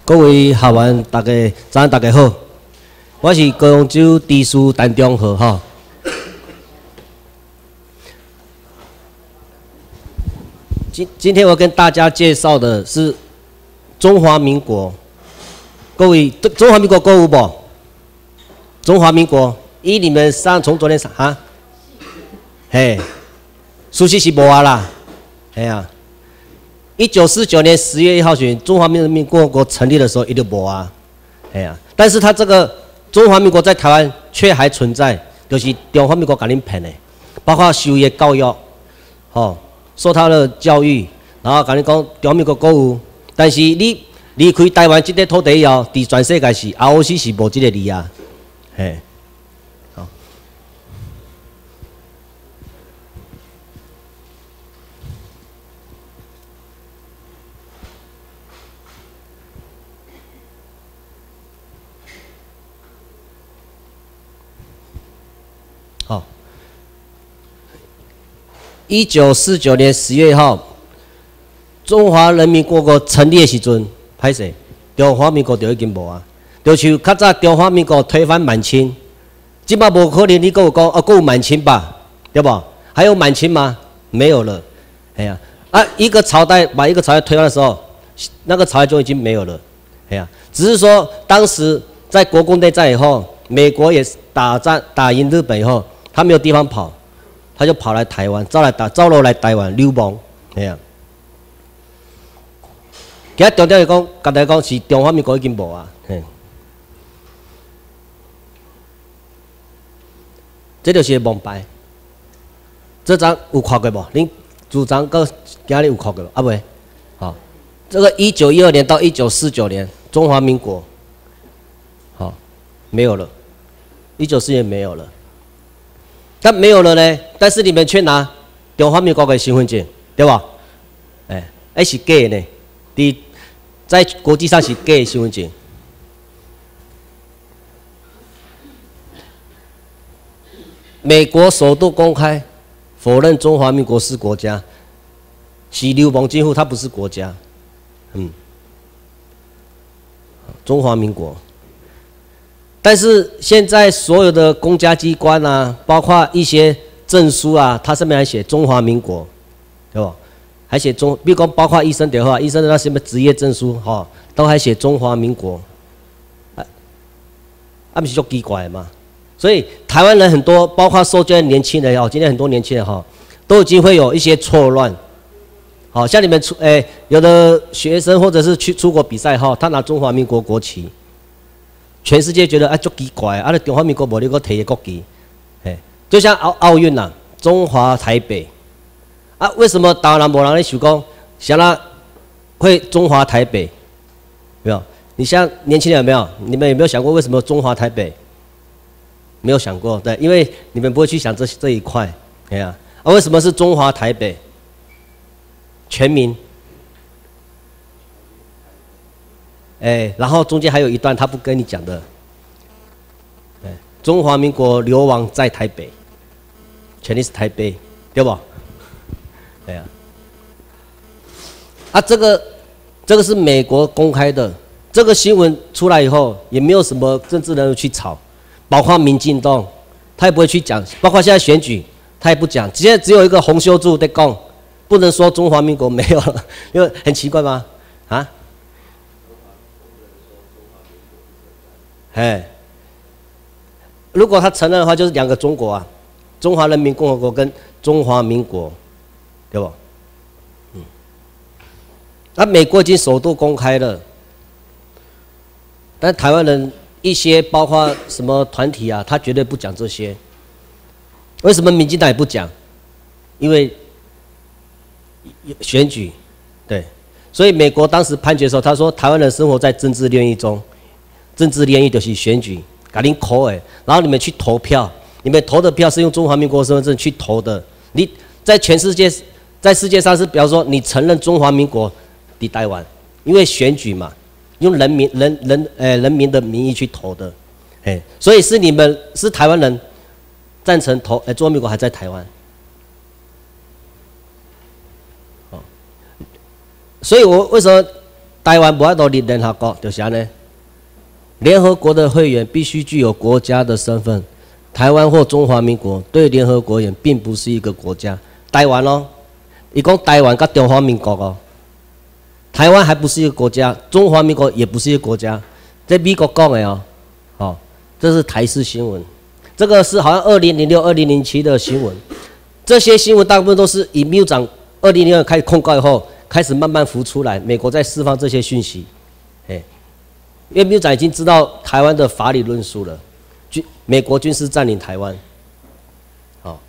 各位学员，早安，大家好，我是高雄州知事陈忠和哈。今天我跟大家介绍的是中华民国。各位，中华民国有无？中华民国，你们从昨天啊，嘿，熟悉是无啊啦，哎呀。1949年10月1号选，中华人民共和国成立的时候，一直无啊，哎呀，但是他这个中华民国在台湾却还存在，就是中华民国甲恁骗的，包括就业、教育，吼，受他的教育，然后甲恁讲中华民国有，但是你离开台湾这块土地以后，伫全世界是 ROC 是无这个字啊，嘿。好，1949年10月1号，中华人民共和国成立的时阵，歹势，中华民国就已经无啊。就像较早中华民国推翻满清，即摆无可能你跟我讲啊，还有满清吧，对不？还有满清吗？没有了。哎呀，啊，一个朝代把一个朝代推翻的时候，那个朝代就已经没有了。哎呀，只是说当时在国共内战以后，美国也打赢日本以后。他没有地方跑，他就跑来台湾，招落来台湾流亡，哎呀。今日重点是讲，甲大家讲是中华民国已经无啊，嘿。这就是蒙牌，这张有看过无？恁组长跟今日有看过无？啊未？好，这个1912年到1949年，中华民国，好，没有了，1947年没有了。但没有了呢，但是你们却拿中华民国的身份证，对吧？哎，还是假的呢，在国际上是假的身份证。美国首度公开否认中华民国是国家，是流氓政府，它不是国家。中华民国。但是现在所有的公家机关啊，包括一些证书啊，它上面还写中华民国，对吧？还写比如讲包括医生的话，医生的那什么职业证书哈，都还写中华民国，不是就奇怪嘛？所以台湾人很多，包括受教的年轻人哦，今天很多年轻人哈，都已经会有一些错乱。好像你们有的学生或者是去出国比赛哈，他拿中华民国国旗。全世界觉得啊，足奇怪啊！中华民国无你个提个国旗，就像奥运呐，中华台北啊，为什么台湾人无人咧想讲，想啦会中华台北？没有？你像年轻人有没有？你们有没有想过为什么中华台北？没有想过，对，因为你们不会去想这一块，哎呀，啊，为什么是中华台北？全民。然后中间还有一段他不跟你讲的，中华民国流亡在台北，权力是台北，对不？对呀。啊，这个是美国公开的，这个新闻出来以后，也没有什么政治人物去炒，包括民进党，他也不会去讲，包括现在选举，他也不讲，现在只有一个洪秀柱在讲，不能说中华民国没有了，因为很奇怪吗？啊？如果他承认的话，就是两个中国啊，中华人民共和国跟中华民国，对不？那美国已经首度公开了，但台湾人一些包括什么团体啊，他绝对不讲这些。为什么民进党也不讲？因为选举，对，所以美国当时判决的时候，他说台湾人生活在政治炼狱中。政治联谊就是选举，甲恁扣然后你们去投票，你们投的票是用中华民国身份证去投的。你在全世界，在世界上是，比方说你承认中华民国的台湾，因为选举嘛，用人民的名义去投的，所以是你们是台湾人赞成投，中华民国还在台湾，所以我为什么台湾无法度入联合国，就是安尼。联合国的会员必须具有国家的身份。台湾或中华民国对联合国而言并不是一个国家。台湾哦，伊讲台湾跟中华民国哦，台湾还不是一个国家，中华民国也不是一个国家。在美国讲的哦，哦，这是台视新闻，这个是好像2006、2007的新闻。这些新闻大部分都是以秘书长2002开始控告以后，开始慢慢浮出来，美国在释放这些讯息。因为秘书长已经知道台湾的法理论述了。美国军事占领台湾，好，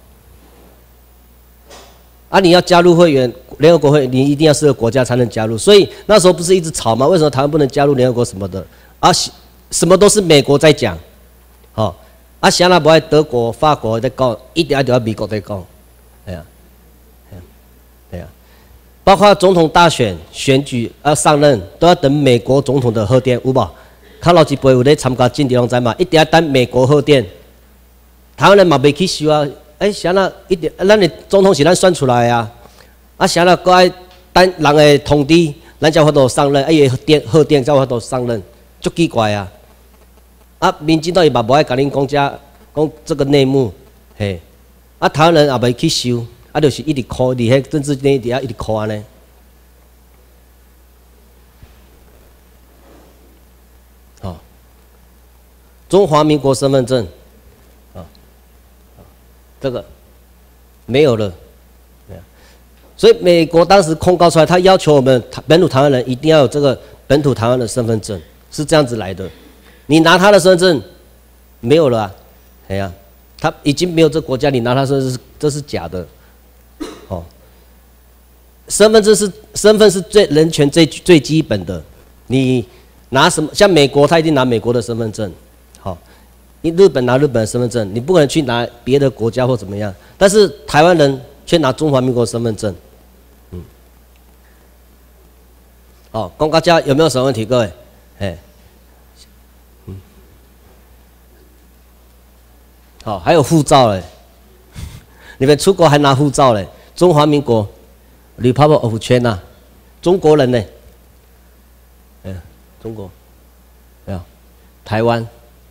你要加入会员联合国会，你一定要是个国家才能加入。所以那时候不是一直吵吗？为什么台湾不能加入联合国什么的？什么都是美国在讲，好，想那不爱德国、法国在讲，一定要美国在讲，对呀，包括总统大选选举要上任，都要等美国总统的核电，有无？看老一辈有咧参加政治拢知嘛，一定要等美国核电。台湾人嘛袂去收啊，啥那一定，咱的总统是咱选出来啊，啥那搁爱等人的通知，咱才有法度上任，核电才有法度上任，足奇怪啊！民进党伊嘛无爱甲恁讲这个内幕，嘿，台湾人也袂去收，就是一直哭，伫迄政治内底一直哭安尼。中华民国身份证，这个没有了，所以美国当时控告出来，他要求我们本土台湾人一定要有这个本土台湾的身份证，是这样子来的。你拿他的身份证没有了啊，他已经没有这个国家，你拿他身份证这是假的，哦。身份是人权最基本的，你拿什么？像美国，他一定拿美国的身份证。好，日本拿日本的身份证，你不可能去拿别的国家或怎么样。但是台湾人却拿中华民国身份证，好，公告家有没有什么问题？各位，好，还有护照嘞，你们出国还拿护照嘞？中华民国 Republic of China， 中国人呢？中国，台湾。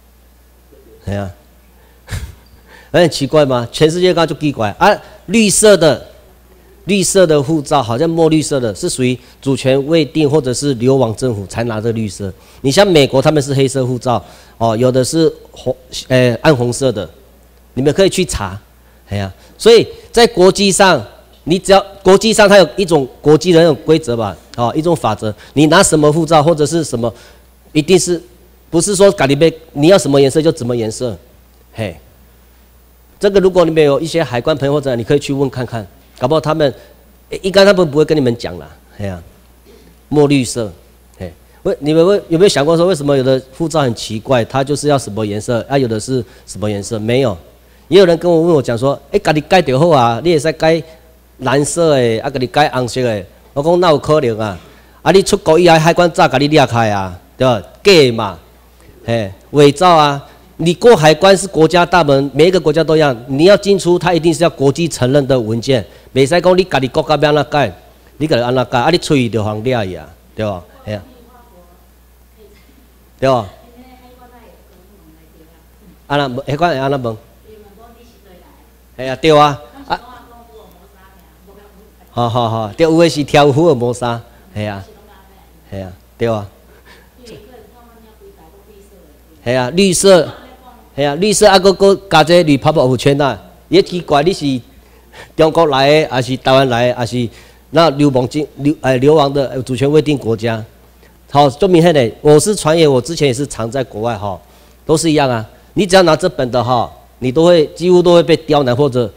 很奇怪吗？全世界刚就奇怪绿色的护照，好像墨绿色的，是属于主权未定或者是流亡政府才拿这绿色。你像美国，他们是黑色护照，有的是暗红色的，你们可以去查。所以在国际上，你只要国际上它有一种国际的那种规则吧，一种法则，你拿什么护照或者是什么，一定是。不是说咖喱杯你要什么颜色就什么颜色，这个如果你们有一些海关朋友或者你可以去问看看，搞不好他们应该他们不会跟你们讲啦，墨绿色，你们有没有想过说为什么有的护照很奇怪，它就是要什么颜色有的是什么颜色？没有，也有人跟我问我讲说，咖喱改就好啊，你也使改蓝色的，咖喱改红色的，我讲那有可能啊，你出国以后海关早甲你裂开啊，对吧？假嘛。伪造啊！你过海关是国家大门，每一个国家都一样。你要进出，它一定是要国际承认的文件。袂使讲你家己国家要安怎改，你家己安怎改，你出去就行掠去啊，对吧？对吧？安那海关会安怎问？对啊。好，对，有诶是挑夫的无衫，对啊，对啊。绿色，绿色搁加这Republic of China，也奇怪，你是中国来的，还是台湾来的，还是那流亡的主权未定国家？好，就明显的，我是传言，我之前也是常在国外都是一样啊。你只要拿这本的你几乎都会被刁难，或者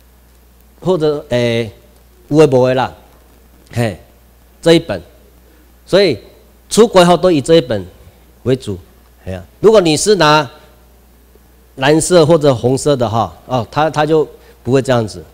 有诶无诶啦，这一本，所以出国后都以这一本为主。如果你是拿蓝色或者红色的他就不会这样子。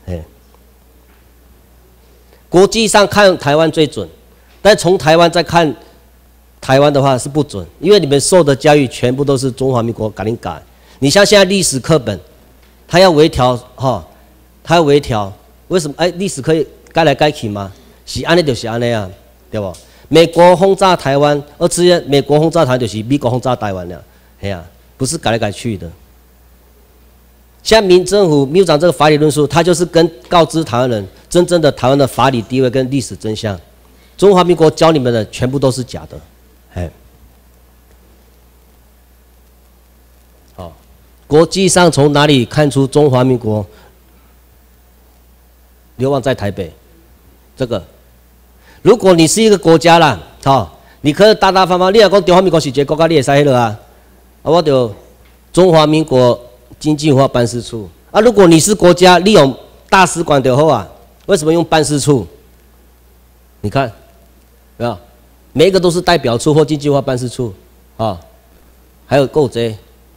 国际上看台湾最准，但从台湾再看台湾的话是不准，因为你们受的教育全部都是中华民国改。你像现在历史课本，它要微调它要微调，为什么？历史可以改来改去吗？是安尼就是安尼啊，对不？ 美国轰炸台湾，而直接美国轰炸台就是美国轰炸台湾了，哎呀，不是改来改去的。现在民政府秘书长这个法理论述，他就是跟告知台湾人真正的台湾的法理地位跟历史真相。中华民国教你们的全部都是假的，哎。好，国际上从哪里看出中华民国流亡在台北？这个，如果你是一个国家啦，好，你可以大大方方，你若讲中华民国是一个国家，你会使迄落啊？我就中华民国经济文化办事处啊。如果你是国家，利用大使馆就好啊。为什么用办事处？你看，有没有？每一个都是代表处或经济文化办事处啊，还有够贼，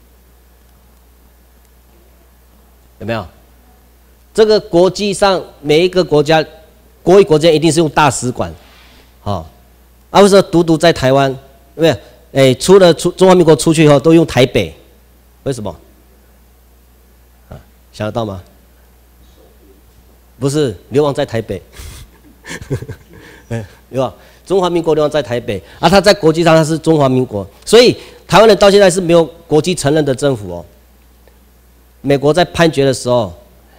有没有？这个国际上每一个国家。国与国之间一定是用大使馆，好、啊，为什么独在台湾？对不对？除了中华民国出去以后，都用台北，为什么？啊，想得到吗？不是，流亡在台北，对吧？中华民国流亡在台北，啊，他在国际上他是中华民国，所以台湾人到现在是没有国际承认的政府哦。美国在判决的时候，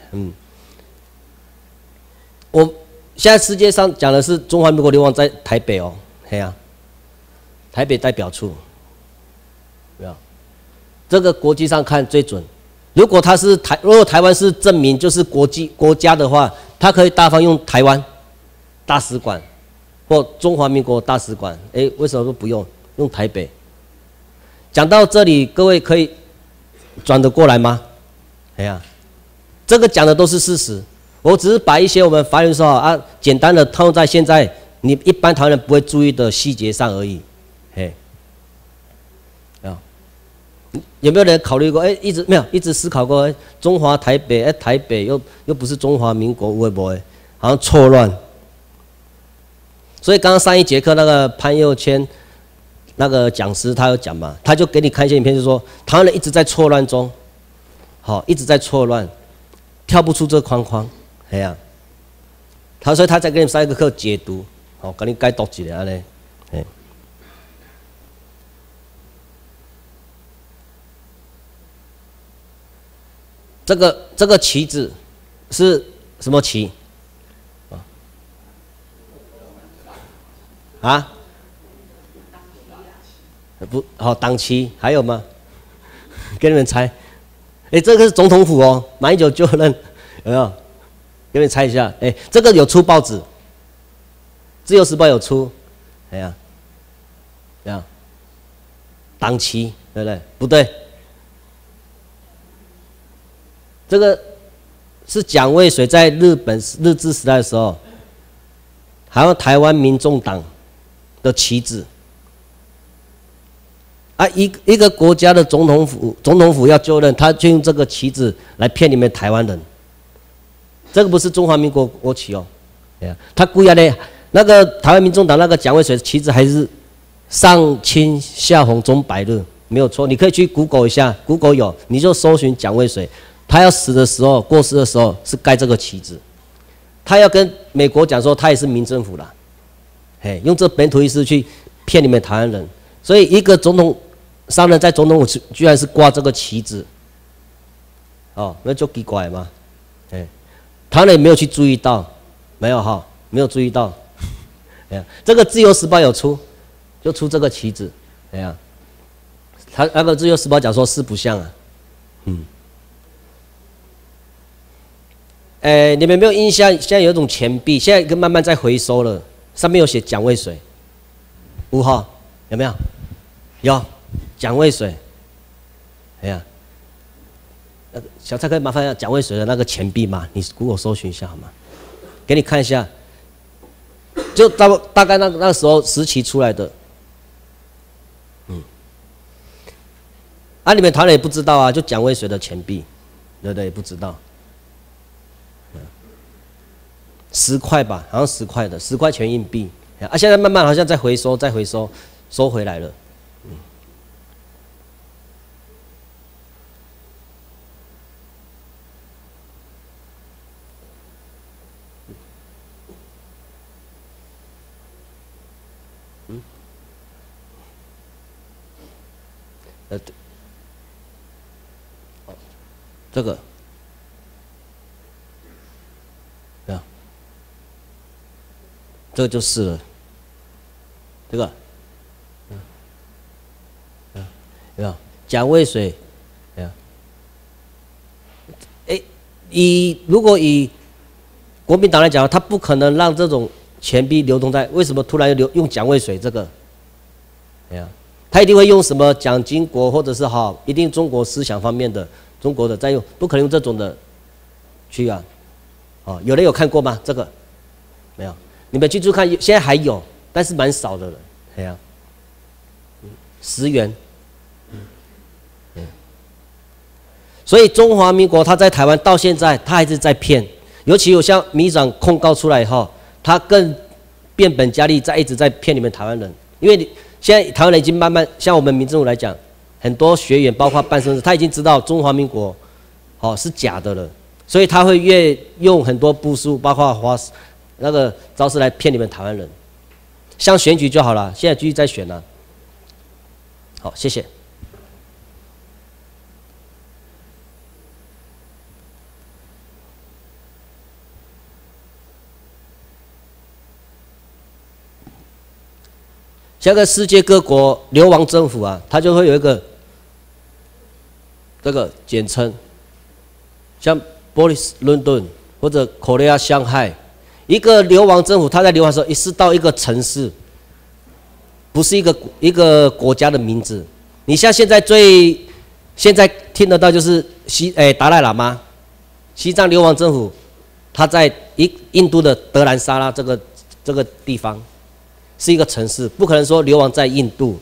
现在世界上讲的是中华民国流亡在台北哦，嘿啊，台北代表处，没有，这个国际上看最准。如果台湾是证明就是国家的话，他可以大方用台湾大使馆或中华民国大使馆。为什么都不用台北？讲到这里，各位可以转得过来吗？哎呀，这个讲的都是事实。我只是把一些我们法律说啊，简单的套用在现在你一般台湾人不会注意的细节上而已。有没有人考虑过？一直思考过？中华台北，台北又不是中华民国，会不会好像错乱？所以刚刚上一节课那个潘佑谦那个讲师他有讲嘛，他就给你看一些影片，就说台湾人一直在错乱中，一直在错乱，跳不出这个框框。所以他才给你们上一个课解读，给你解读一下呢。这个旗子是什么旗？啊？不好，党旗还有吗？给你们猜。这个是总统府哦，马英九就任，有没有？给你们猜一下。这个有出报纸，《自由时报》有出。党旗对不对？不对。这个是蒋渭水在日治时代的时候，还有台湾民众党的旗帜。一个国家的总统府要就任，他就用这个旗帜来骗你们台湾人。这个不是中华民国国旗哦，他故意的。那个台湾民众党那个蒋渭水的旗帜还是上青下红中白日，没有错。你可以去 Google 一下 ，Google 有，你就搜寻蒋渭水。他要死的时候，过世的时候是盖这个旗帜，他要跟美国讲说他也是民政府啦，用这本土意识去骗你们台湾人，所以一个总统上任在总统府居然是挂这个旗帜，那就奇怪嘛，台湾人也没有去注意到，没有没有注意到，这个《自由时报》有出，就出这个旗帜，他那个《自由时报》讲说四不像啊，你们有没有印象？现在有一种钱币，现在慢慢在回收了，上面有写蒋渭水，5号有没有？有蒋渭水，小蔡可以麻烦一下蒋渭水的那个钱币吗？你 Google 搜寻一下好吗？给你看一下，就大概那时候时期出来的，你们台湾人也不知道啊，就蒋渭水的钱币，对不对？也不知道。10块吧，好像10块的10块钱硬币，现在慢慢好像在回收，收回来了。 这个，啊，这个就是了，这个，有没有？蒋渭水，如果以国民党来讲，他不可能让这种钱币流通在，为什么突然用蒋渭水这个？他一定会用什么蒋经国，或者是一定中国思想方面的中国的在用，不可能用这种的去啊。有人有看过吗？这个没有，你们去注看，现在还有，但是蛮少的了。10元。所以中华民国他在台湾到现在，他还是在骗，尤其有像民进党控告出来以后，他更变本加厉，一直在骗你们台湾人。因为现在台湾人已经慢慢，像我们民政府来讲，很多学员包括办事，他已经知道中华民国是假的了，所以他会越用很多步数，包括那个招式来骗你们台湾人。像选举就好了，现在继续在选了。好，谢谢。像个世界各国流亡政府啊，它就会有一个这个简称，像波利斯伦敦或者 Korea 上海，一个流亡政府，他在流亡的时候，一是到一个城市，不是一个国家的名字。你像现在听得到就是达赖喇嘛，西藏流亡政府，他在印度的德兰萨拉这个地方。是一个城市，不可能说流亡在印度，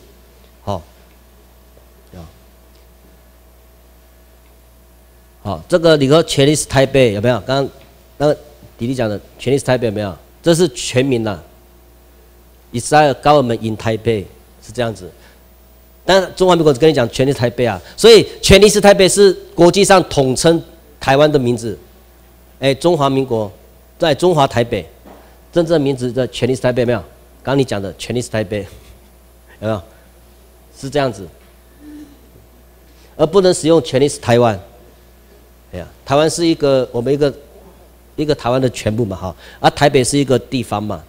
这个你说 Chinese Taipei 有没有？刚刚那个弟弟讲的 Chinese Taipei 有没有？这是全名啦 ，Israel Government in Taipei 是这样子。但中华民国只跟你讲 Chinese Taipei 啊，所以 Chinese Taipei 是国际上统称台湾的名字。中华民国在中华台北，真正名字的 Chinese Taipei 有没有？刚刚你讲的 Chinese Taipei 有没有？是这样子，而不能使用 Chinese 台湾。台湾是我们一个台湾的全部嘛，而台北是一个地方嘛，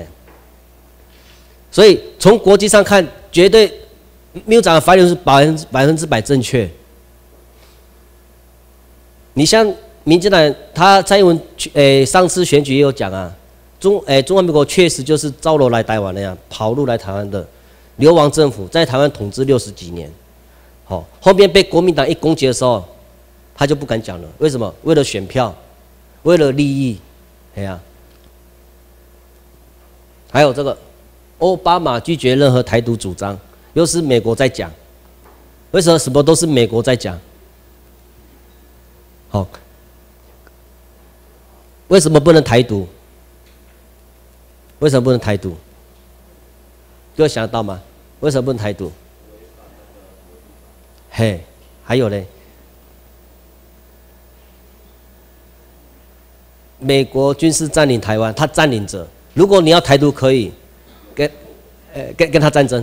所以从国际上看，绝对秘书长的发言是100%正确。你像民进党，他蔡英文上次选举也有讲啊。中华民国确实就是招楼来台湾的呀，跑路来台湾的流亡政府，在台湾统治60几年，后面被国民党一攻击的时候，他就不敢讲了。为什么？为了选票，为了利益，还有这个，奥巴马拒绝任何台独主张，又是美国在讲，为什么什么都是美国在讲？为什么不能台独？为什么不能台独？各位想得到吗？为什么不能台独？还有嘞，美国军事占领台湾，他占领着。如果你要台独，可以跟他战争，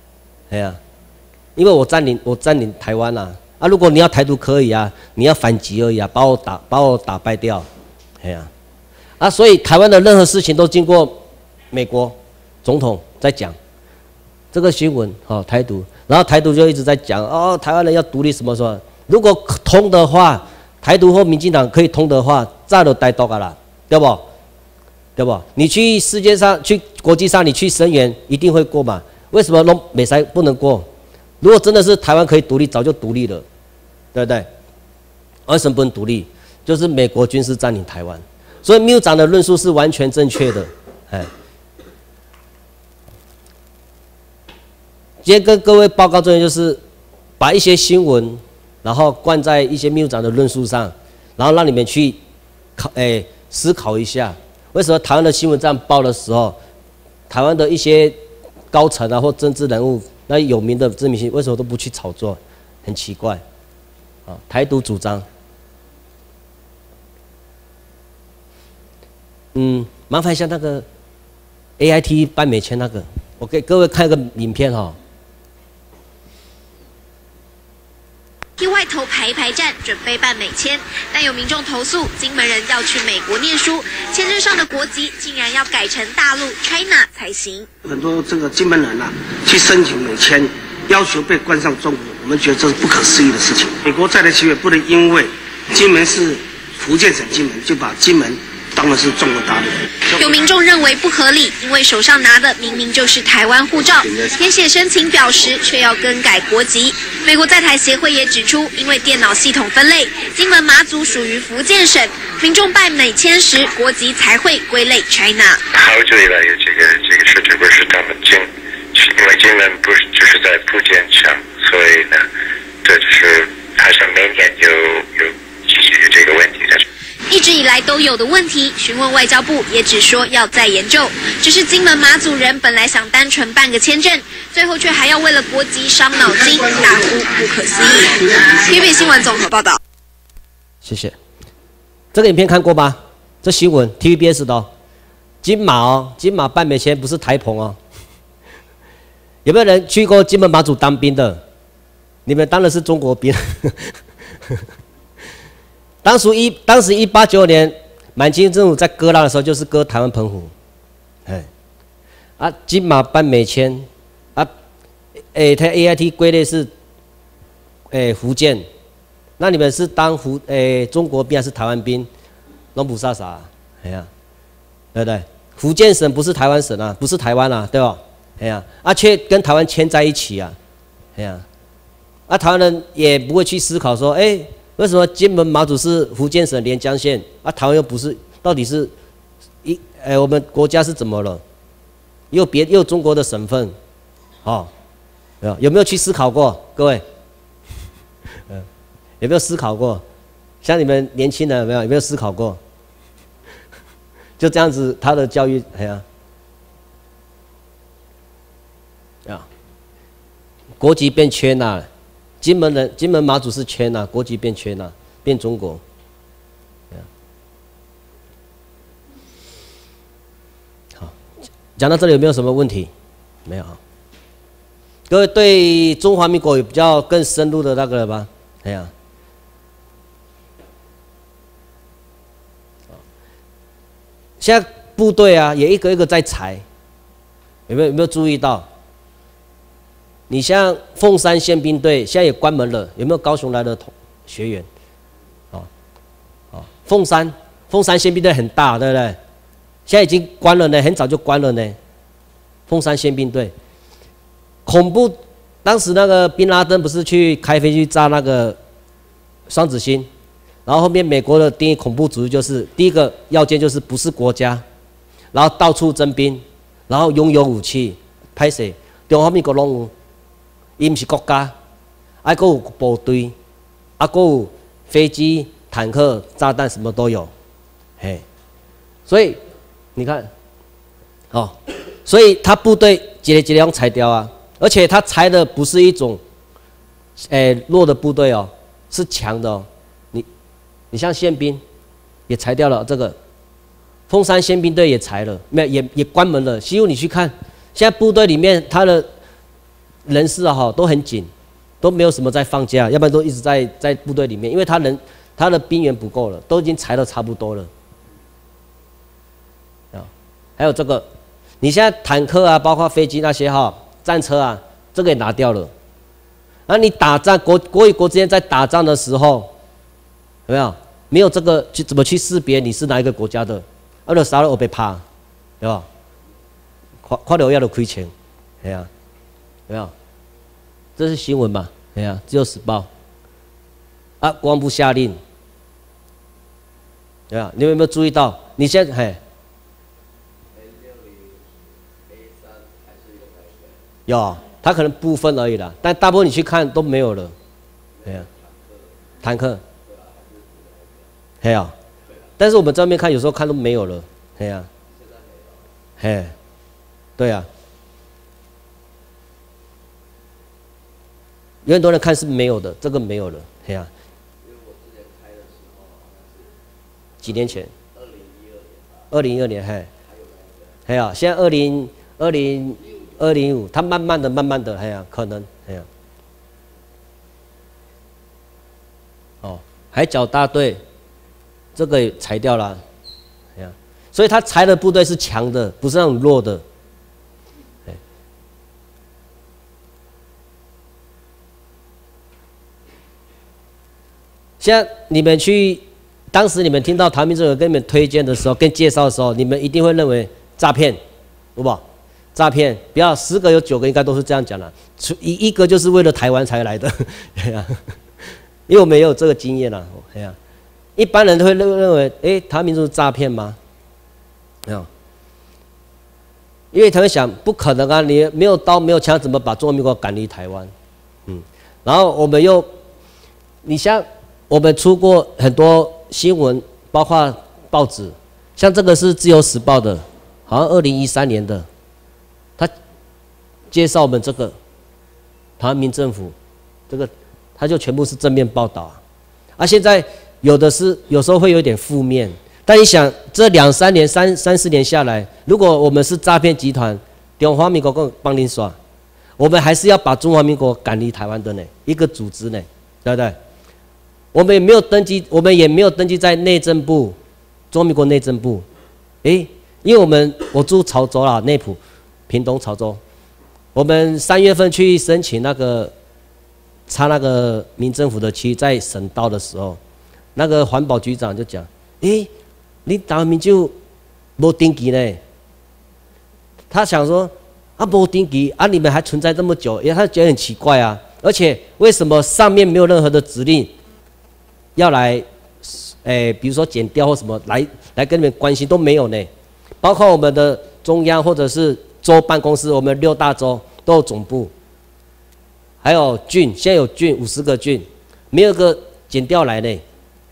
因为我占领台湾啦。如果你要台独可以啊，你要反击而已啊，把我打败掉，所以台湾的任何事情都经过美国总统在讲这个新闻，台独，然后台独就一直在讲台湾人要独立什么什么。如果通的话，台独或民进党可以通的话，早就台独啦，对不？对不？你去世界上、去国际上，你去声援一定会过嘛？为什么美塞不能过？如果真的是台湾可以独立，早就独立了，对不对？为什么不能独立？就是美国军事占领台湾，所以秘书长的论述是完全正确的，今天跟各位报告重点就是把一些新闻，然后灌在一些秘书长的论述上，然后让你们去思考一下，为什么台湾的新闻这样报的时候，台湾的一些高层啊或政治人物，那有名的知名性，为什么都不去炒作？很奇怪，台独主张，麻烦一下那个 AIT 办美签那个，我给各位看一个影片排排站，准备办美签。但有民众投诉，金门人要去美国念书，签证上的国籍竟然要改成大陆 China 才行。 很多这个金门人啊，去申请美签，要求被关上中国，我们觉得这是不可思议的事情。美国在台企业不能因为金门是福建省金门，就把金门当的是中国大陆。 有民众认为不合理，因为手上拿的明明就是台湾护照，填写申请表时却要更改国籍。美国在台协会也指出，因为电脑系统分类，金门马祖属于福建省，民众办美签时国籍才会归类 China。 好久以来有这个事，只不过是他们因为金门不是就是在福建省，所以呢，这就是好像每年有这个问题的。 一直以来都有的问题，询问外交部也只说要再研究。只是金门马祖人本来想单纯办个签证，最后却还要为了国籍伤脑筋，大呼不可思议。TVB 新闻综合报道。 谢谢。这个影片看过吗？这新闻 TVBS 的哦。金马办美签不是台澎哦。有没有人去过金门马祖当兵的？你们当的是中国兵。当时1895年，满清政府在割让的时候，就是割台湾澎湖，金马办美签，它 AIT 归类是，福建，那你们是当中国兵还是台湾兵？拢不傻傻，对不对？福建省不是台湾省啊，不是台湾啊，对吧？却跟台湾牵在一起啊，台湾人也不会去思考说，为什么金门马祖是福建省连江县，台湾又不是？到底是我们国家是怎么了？又中国的省份，有没有去思考过？各位，有没有思考过？像你们年轻人有没有思考过？就这样子，他的教育，国籍变缺纳了。金门马祖是缺纳，国籍变缺纳，变中国。好，讲到这里有没有什么问题？没有。各位对中华民国有比较更深入的那个了吧？现在部队啊也一个一个在裁，有没有注意到？你像凤山宪兵队现在也关门了，有没有高雄来的学员？凤山宪兵队很大，对不对？现在已经关了呢，很早就关了呢。凤山宪兵队，恐怖，当时那个宾拉登不是去开飞机炸那个双子星，然后后面美国的定义恐怖主义就是第一个要件就是不是国家，然后到处征兵，然后拥有武器，拍摄中华民国拢有。伊不是国家，还有部队，还有飞机、坦克、炸弹，什么都有，所以你看，所以他部队一个用裁掉啊，而且他裁的不是一种，弱的部队哦，是强的哦。你像宪兵，也裁掉了这个，凤山宪兵队也裁了，没有也关门了。几乎你去看，现在部队里面他的人事都很紧，都没有什么在放假，要不然都一直在部队里面，因为他的兵源不够了，都已经裁得差不多了。还有这个，你现在坦克啊，包括飞机那些战车啊，这个也拿掉了。那你打仗，国与国之间在打仗的时候，有没有？没有这个怎么去识别你是哪一个国家的？就杀了我被怕，对吧？看到要都亏钱，有没有？这是新闻嘛？自由时报。国防部下令，对吧？你们有没有注意到？你现在有，它可能部分而已啦，但大部分你去看都没有了。坦克，但是我们正面看，有时候看都没有了。对啊。有很多人看是没有的，这个没有了，因为我之前开的时候几年前，2012年，现在2015，它慢慢的，可能， 海角大队这个也裁掉了，哎呀，所以他裁的部队是强的，不是那种弱的。现在你们去，当时你们听到唐明政府跟你们推荐的时候，跟介绍的时候，你们一定会认为诈骗，好不好？诈骗，不要10个有9个应该都是这样讲的，一个就是为了台湾才来的，因为我们也有这个经验啦，哎呀，一般人都会认为，唐明政府诈骗吗？因为他们想，不可能啊，你没有刀没有枪，怎么把中华民国赶离台湾？然后我们又，你像。我们出过很多新闻，包括报纸，像这个是《自由时报》的，好像2013年的，他介绍我们这个台湾民政府，这个他就全部是正面报道啊。现在有时候会有点负面，但你想这2-3年、3-4年下来，如果我们是诈骗集团，中华民国跟帮您耍，我们还是要把中华民国赶离台湾的呢，一个组织呢，对不对？我们也没有登记在内政部，中华民国内政部，因为我住潮州啦，内埔、屏东潮州，我们3月份去申请插那个民政府的区，在省道的时候，那个环保局长就讲，你台湾民就没登记呢，他想说没登记啊，你们还存在这么久，他觉得很奇怪啊，而且为什么上面没有任何的指令？要来，比如说检调或什么来跟你们关系都没有呢，包括我们的中央或者是州办公室，我们6大州都有总部，还有郡，现在有郡50个郡，没有个检调来呢。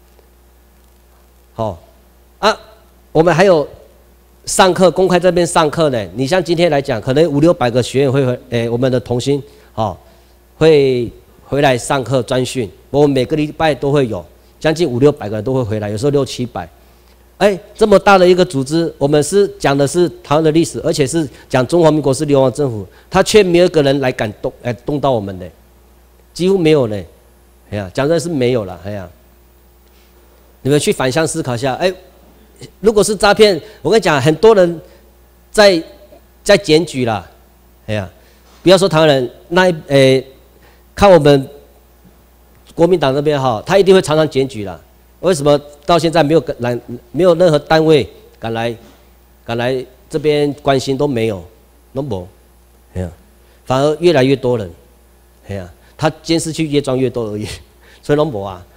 我们还有上课公开这边上课呢。你像今天来讲，可能500-600个学员会我们的同心会回来上课专训，我们每个礼拜都会有将近500-600个人都会回来，有时候600-700。这么大的一个组织，我们是讲的是台湾的历史，而且是讲中华民国是流亡政府，他却没有一个人来敢动到我们的，几乎没有呢。讲的是没有了。你们去反向思考一下，如果是诈骗，我跟你讲，很多人在检举啦。不要说台湾人，看我们国民党那边他一定会常常检举啦。为什么到现在没有任何单位敢来这边关心都没有，都没，反而越来越多人，他监视器越装越多而已，所以都没啊，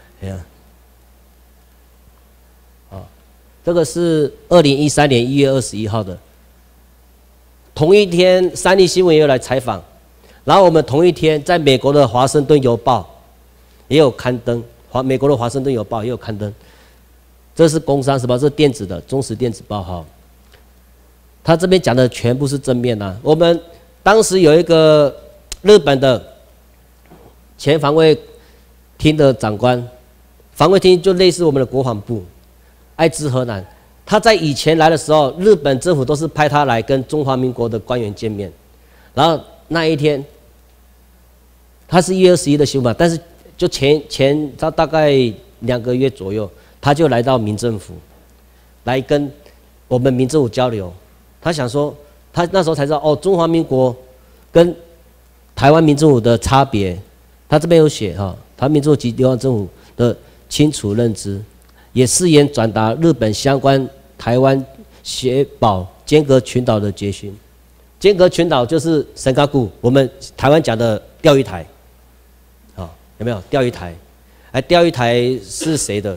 这个是2013年1月21号的，同一天三立新闻也有来采访。然后我们同一天，在美国的《华盛顿邮报》也有刊登，美国的《华盛顿邮报》也有刊登。这是《工商时报》，这是电子的《中时电子报》哈。他这边讲的全部是正面啊。我们当时有一个日本的前防卫厅的长官，防卫厅就类似我们的国防部，爱知河南。他在以前来的时候，日本政府都是派他来跟中华民国的官员见面，然后那一天。他是1月21的新闻，但是就他大概2个月左右，他就来到民政府，来跟我们民政府交流。他想说，他那时候才知道中华民国跟台湾民政府的差别。他这边有写台湾民政府及流亡政府的清楚认知，也誓言转达日本相关台湾协保间隔群岛的决心。间隔群岛就是神冈古，我们台湾讲的钓鱼台。有没有钓鱼台？钓鱼台是谁的？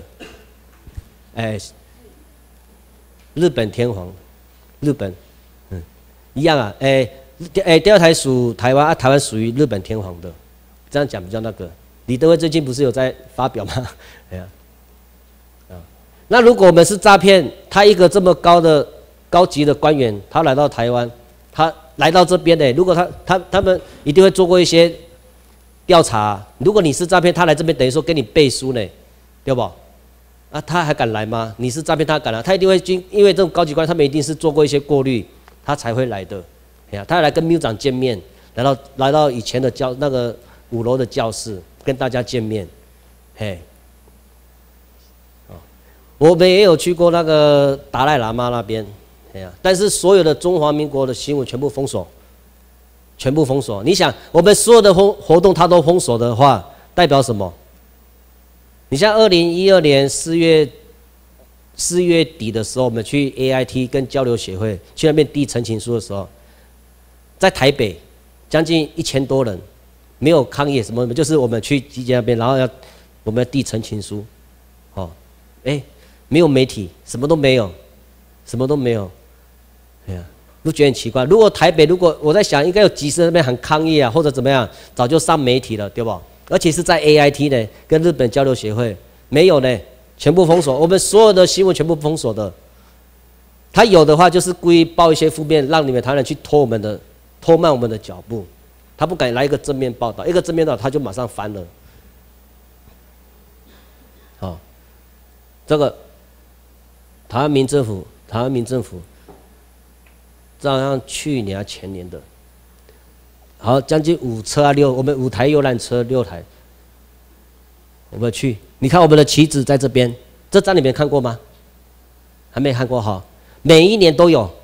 日本天皇，日本，一样啊。钓鱼台属台湾台湾属于日本天皇的，这样讲比较那个。李登辉最近不是有在发表吗？那如果我们是诈骗，他一个这么高级的官员，他来到台湾，他来到这边如果他们一定会做过一些。调查，如果你是诈骗，他来这边等于说跟你背书呢，对不？他还敢来吗？你是诈骗，他敢来？他一定会因为这种高级官，他们一定是做过一些过滤，他才会来的。他来跟秘书长见面，来到以前的那个5楼的教室跟大家见面， 我们也有去过那个达赖喇嘛那边，哎呀，但是所有的中华民国的新闻全部封锁，全部封锁。你想，我们所有的活动它都封锁的话，代表什么？你像2012年4月底的时候，我们去 AIT 跟交流协会去那边递陈情书的时候，在台北将近1000多人，没有抗议什么，就是我们去集结那边，然后我们要递陈情书，哦，没有媒体，什么都没有，什么都没有，哎呀，都觉得很奇怪。如果台北，如果我在想，应该有集市那边很抗议啊，或者怎么样，早就上媒体了，对不？而且是在 AIT 呢，跟日本交流协会没有呢，全部封锁，我们所有的新闻全部封锁的。他有的话就是故意报一些负面，让你们台湾人去拖慢我们的脚步。他不敢来一个正面报道，一个正面报道他就马上翻了。好，这个台湾民政府，这好像去年还前年的。好，将近5车啊6，我们5台游览车6台，我们去。你看我们的旗子在这边，这张你没看过吗？还没看过哈。每一年都有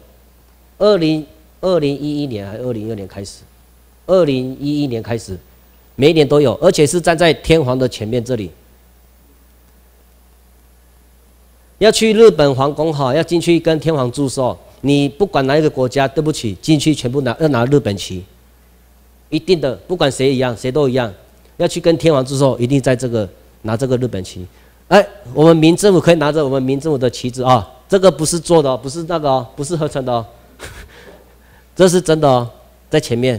，2011年还是2012年开始，2011年开始，每一年都有，而且是站在天皇的前面这里。要去日本皇宫哈，要进去跟天皇祝寿，你不管哪一个国家，对不起，进去全部要拿日本旗。一定的，不管谁一样，谁都一样，要去跟天皇祝寿，一定在这个拿这个日本旗。我们民政府可以拿着我们民政府的旗帜啊，这个不是做的哦，不是那个哦，不是合成的哦，这是真的哦，在前面。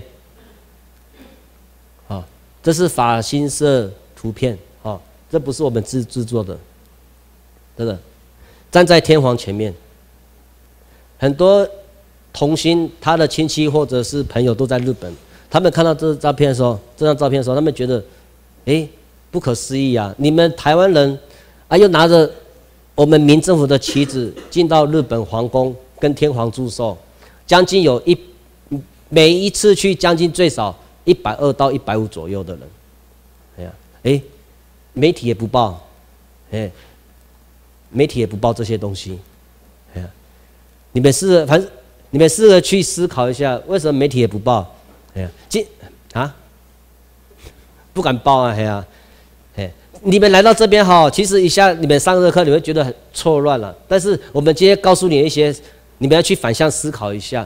好，这是法新社图片哦，这不是我们制作的，这个站在天皇前面，很多童星他的亲戚或者是朋友都在日本。他们看到这张照片的时候，他们觉得，不可思议啊！你们台湾人啊，又拿着我们民政府的旗子进到日本皇宫跟天皇祝寿，将近有每一次去将近最少120到150左右的人，媒体也不报，媒体也不报这些东西，你们试着去思考一下，为什么媒体也不报？不敢报啊，你们来到这边哈，其实一下你们上这课你会觉得很错乱了，但是我们今天告诉你一些，你们要去反向思考一下，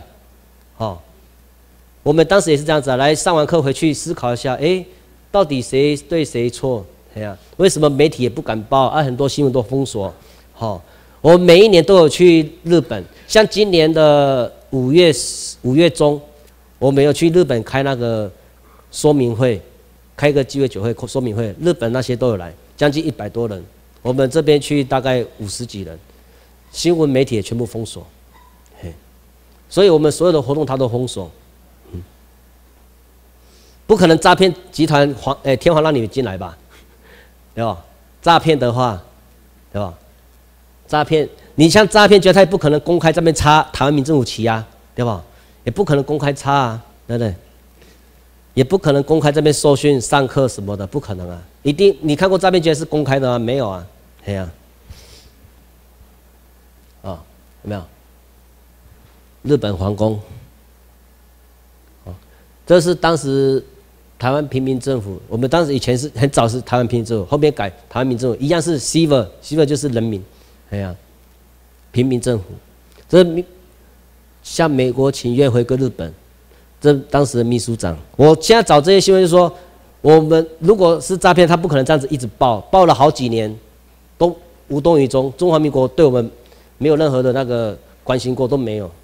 我们当时也是这样子啊，来上完课回去思考一下，到底谁对谁错？为什么媒体也不敢报啊？很多新闻都封锁，我们每一年都有去日本，像今年的5月中。我们有去日本开那个说明会，开个鸡尾酒会说明会，日本那些都有来，将近100多人。我们这边去大概50几人，新闻媒体也全部封锁，所以我们所有的活动它都封锁，不可能诈骗集团天皇让你们进来吧，对吧？诈骗的话，对吧？诈骗，你像诈骗，他也不可能公开这边插台湾民政府旗啊，对吧？也不可能公开插啊，对不对？也不可能公开这边受训、上课什么的，不可能啊！一定，你看过诈骗集团是公开的吗？没有啊，有没有？日本皇宫，这是当时台湾平民政府，我们当时以前是很早是台湾平民政府，后面改台湾民政府，一样是 civil 就是人民，平民政府，这向美国请愿回归日本，这当时的秘书长。我现在找这些新闻，就是说，我们如果是诈骗，他不可能这样子一直报了好几年，都无动于衷。中华民国对我们没有任何的那个关心过，都没有。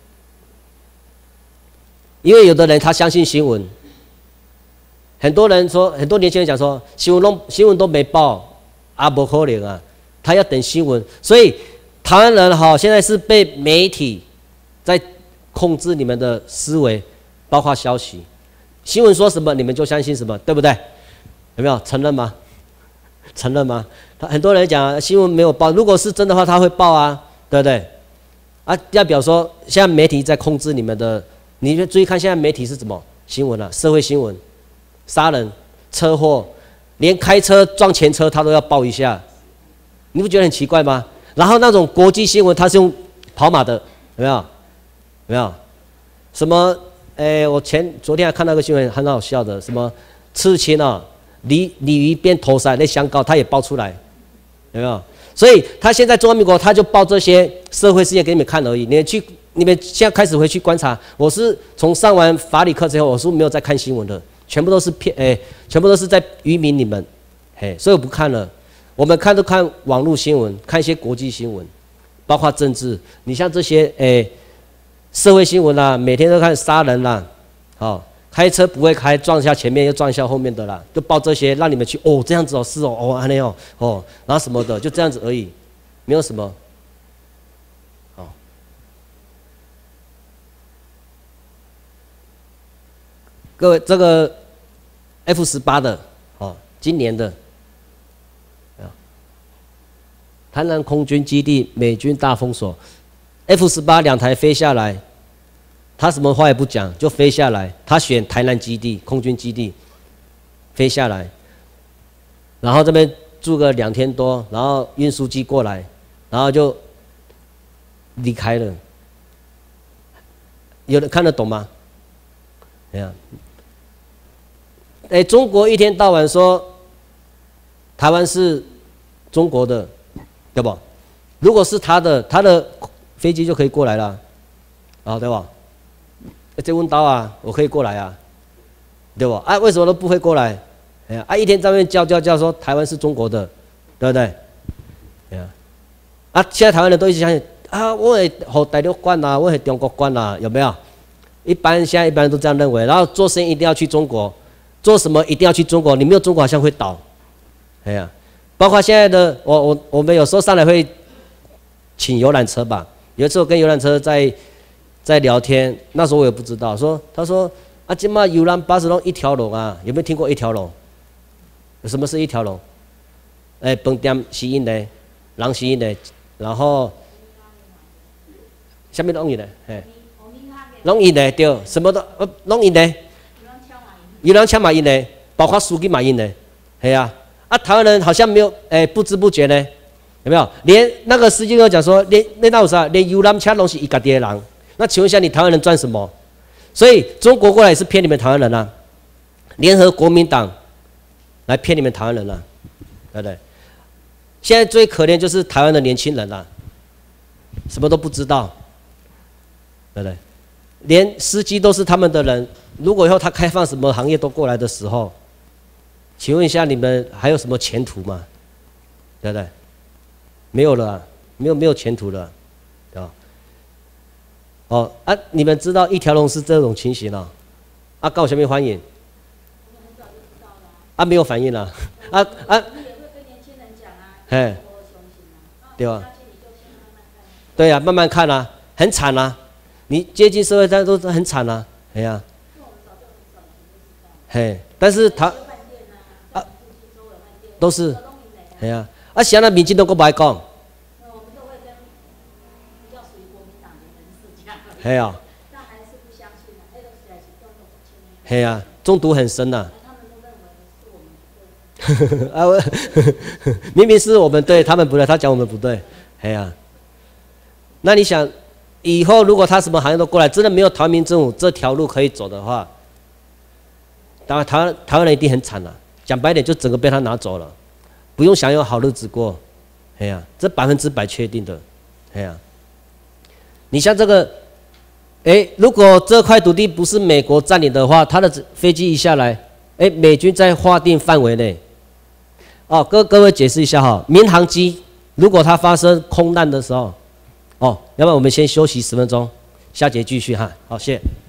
因为有的人他相信新闻，很多人说，很多年轻人讲说，新闻都没报，不可能啊，他要等新闻。所以台湾人现在是被媒体在控制你们的思维，包括消息，新闻说什么你们就相信什么，对不对？有没有承认吗？承认吗？很多人讲新闻没有报，如果是真的话，他会报啊，对不对？要表说现在媒体在控制你们的，你注意看现在媒体是什么新闻啊？社会新闻，杀人、车祸，连开车撞前车他都要报一下，你不觉得很奇怪吗？ 然后那种国际新闻，它是用跑马的，有没有？有没有？什么？我昨天还看到个新闻，很好笑的，什么刺青啊，鲤鱼变头塞那香膏，他也爆出来，有没有？所以他现在中华民国他就报这些社会事件给你们看而已。你们现在开始回去观察，我是从上完法理课之后，我是没有再看新闻的，全部都是全部都是在愚民你们，所以我不看了。我们都看网络新闻，看一些国际新闻，包括政治。你像这些社会新闻啦，每天都看杀人啦，开车不会开，撞一下前面又撞一下后面的啦，就报这些让你们去这样子是安尼然后什么的，就这样子而已，没有什么。各位，这个 F-18的今年的台南空军基地美军大封锁 ，F-18 2台飞下来，他什么话也不讲就飞下来，他选台南基地空军基地飞下来，然后这边住个2天多，然后运输机过来，然后就离开了。有人看得懂吗？中国一天到晚说台湾是中国的，对不？如果是他的飞机就可以过来了，对吧？这问刀啊，我可以过来啊，对不？为什么都不会过来？一天在那边叫说台湾是中国的，对不对？现在台湾人都一直相信我会和大陆管我会中国管有没有？现在一般人都这样认为，然后做生意一定要去中国，做什么一定要去中国，你没有中国好像会倒，包括现在的我们有时候上来会请游览车吧，有一次我跟游览车在聊天，那时候我也不知道，他说现在游览巴士都一条龙啊，有没有听过一条龙？什么是一条龙？饭店是因的，人是因的，然后什么拢因的，拢因的对，什么都拢因的，有人抢嘛因的，包括司机嘛因的，台湾人好像没有不知不觉呢，有没有？连那个司机跟我讲说，那有啥？连游览车拢是一家的人，那请问一下，你台湾人赚什么？所以中国过来也是骗你们台湾人啊，联合国民党来骗你们台湾人啊，对不对？现在最可怜就是台湾的年轻人啊，什么都不知道，对不对？连司机都是他们的人，如果以后他开放什么行业都过来的时候，请问一下你们还有什么前途吗？对不对？没有了啊，没有前途了，对吧？你们知道一条龙是这种情形了，告下面欢迎，没有反应了，对吧？对呀，慢慢看啊，很惨啊，你接近社会大家都很惨啊，但是他都是，现在民进党都不爱讲，中毒很深呐。明明是我们对，他们不对，他讲我们不对，那你想，以后如果他什么行业都过来，真的没有台湾民政府这条路可以走的话，台湾人一定很惨了。讲白点，就整个被他拿走了，不用享有好日子过，这100%确定的，你像这个，如果这块土地不是美国占领的话，他的飞机一下来，美军在划定范围内。各位解释一下民航机如果它发生空难的时候，要不然我们先休息10分钟，下节继续好，谢谢。